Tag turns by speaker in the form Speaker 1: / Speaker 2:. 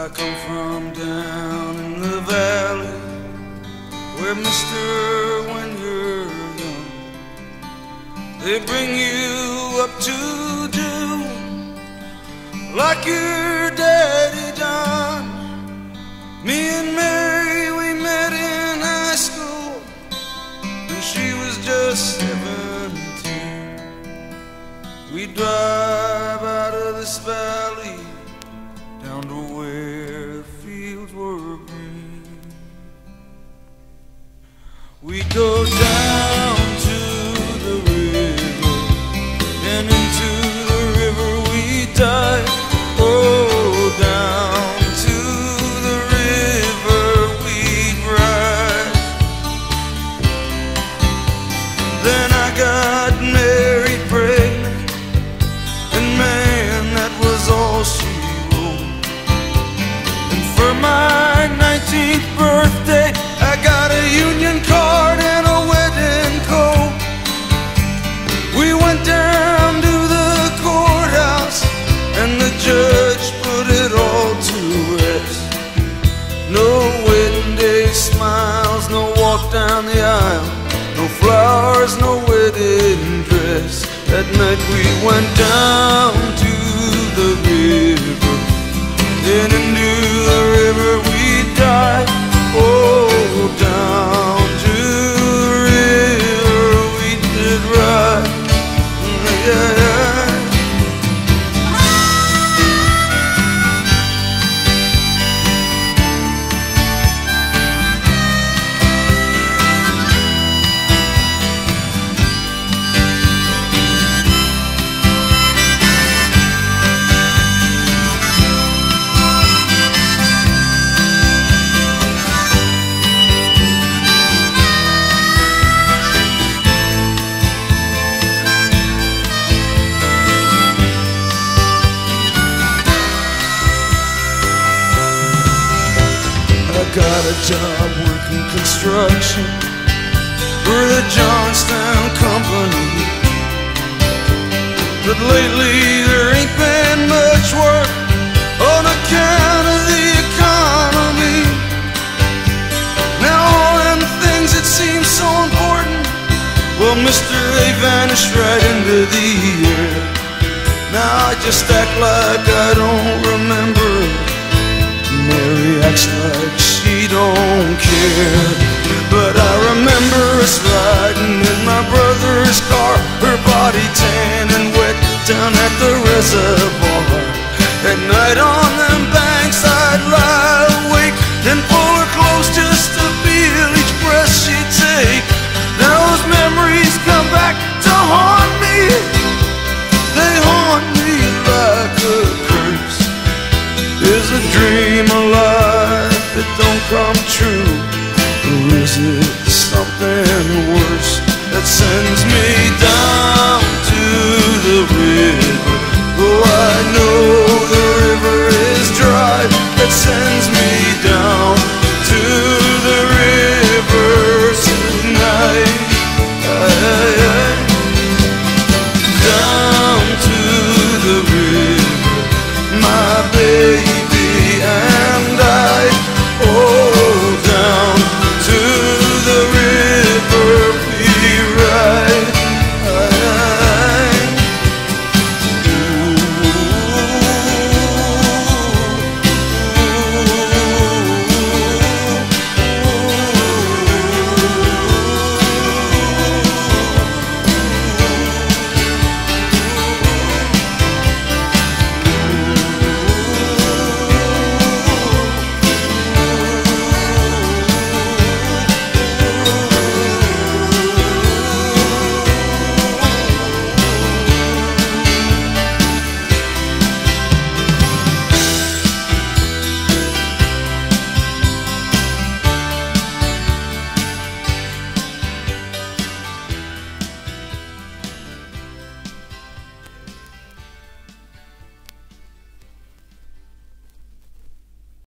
Speaker 1: I come from down in the valley, where mister, when you're young, they bring you up to do like your daddy done. Me and Mary, we met in high school, and she was just 17. We drive out of this valley down to where the fields were green. We go down to the river, and into the river we dive. Oh, down to the river we'd ride. Then I got married, pregnant, and man, that was all she wrote. And for my 19th birthday, I got a union card and a wedding coat. We went down to the courthouse, and the judge put it all to rest. No wedding day smiles, no walk down the aisle, no flowers, no wedding dress. That night we went down to the river, then into the river we dive. Oh, down to the river we did ride. Yeah. Got a job working construction for the Johnstown Company, but lately there ain't been much work on account of the economy. Now all them things that seem so important, well, mister, they vanished right into the air. Now I just act like I don't remember. Mary acts like she don't care, but I remember us riding in my brother's car, her body tan and wet down at the reservoir. At night on them banks I'd lie awake and pull her close just to feel each breath she'd take. Now those memories come back to haunt me. They haunt me like a curse. Is a dream alive that don't come true, or is it something worse?